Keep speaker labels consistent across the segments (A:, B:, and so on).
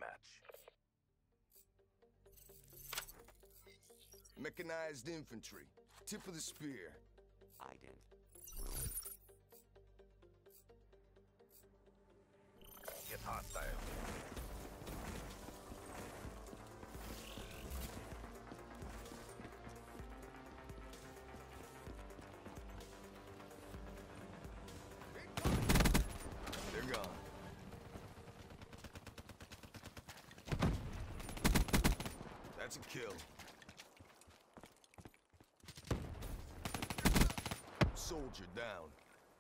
A: match.
B: Mechanized infantry. Tip of the spear.
C: Ident.
A: Get hostile.
B: They're gone. That's a kill. Soldier down.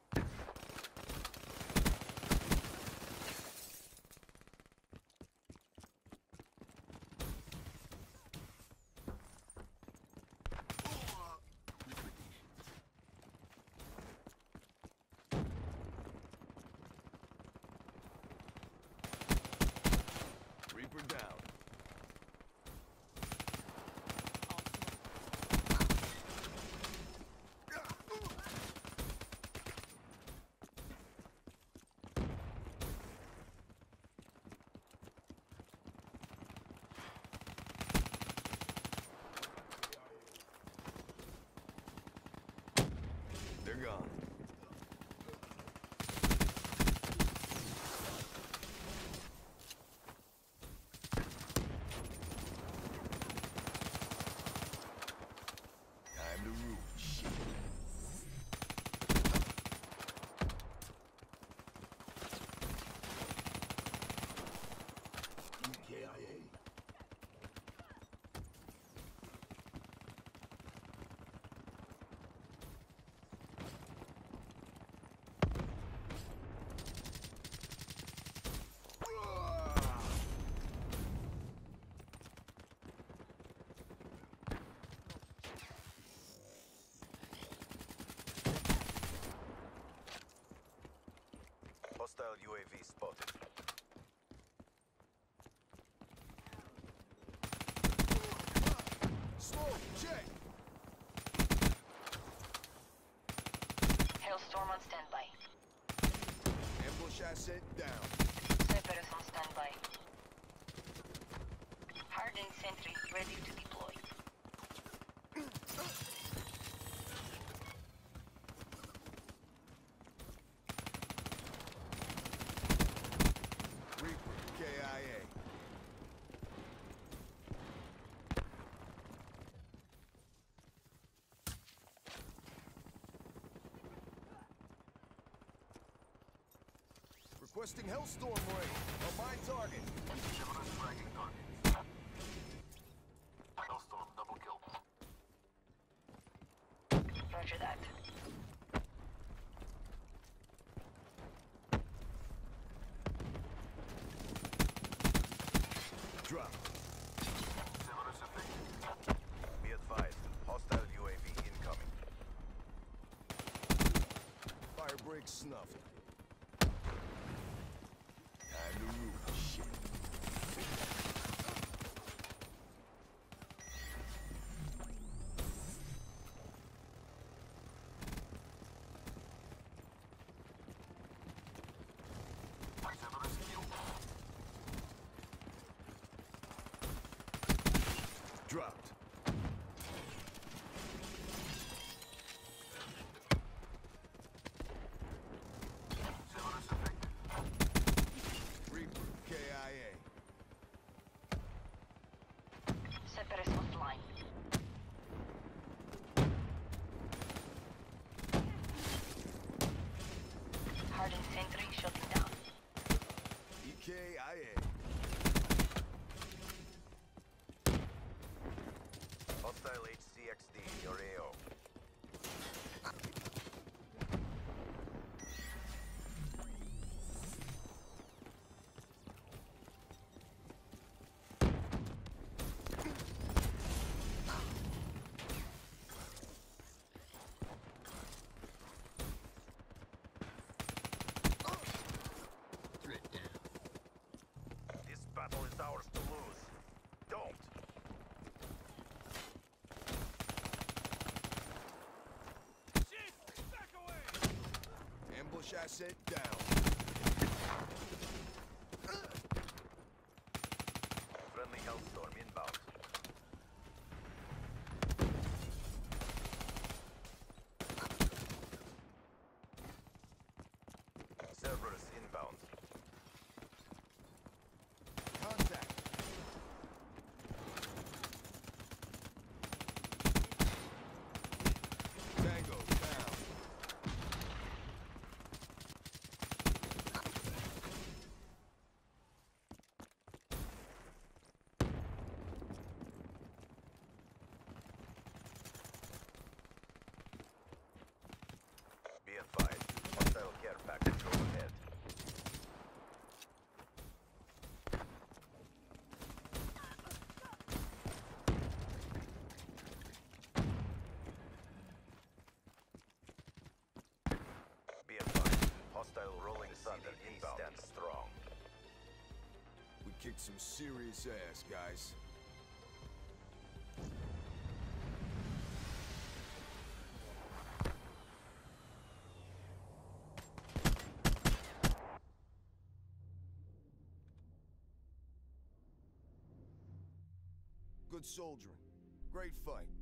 B: Reaper down. They're gone. Time to root. Shit.
D: EKIA.
A: Hostile UAV spotted.
B: Smoke, check.
E: Hailstorm on standby.
B: Ambush asset down.
E: Cerberus on standby. Hardened sentry ready to deploy.
B: Reaper, KIA. Requesting Hellstorm raid on my target.
D: Cerberus fragging targets. Hellstorm double kill.
E: Roger that.
B: Drop.
D: Cerberus effective.
A: Be advised, hostile UAV incoming.
B: Fire break snuffed. Time to root. Shit.
D: Cerberus killed.
B: Dropped.
D: Cerberus effective.
B: Reaper, KIA.
E: Cerberus offline. Hardened sentry shutting down.
B: EKIA.
A: Hostile HCXD in your AO. This battle is ours to lose. Don't!
B: Ambush asset down. Kicked some serious ass, guys. Good soldiering. Great fight.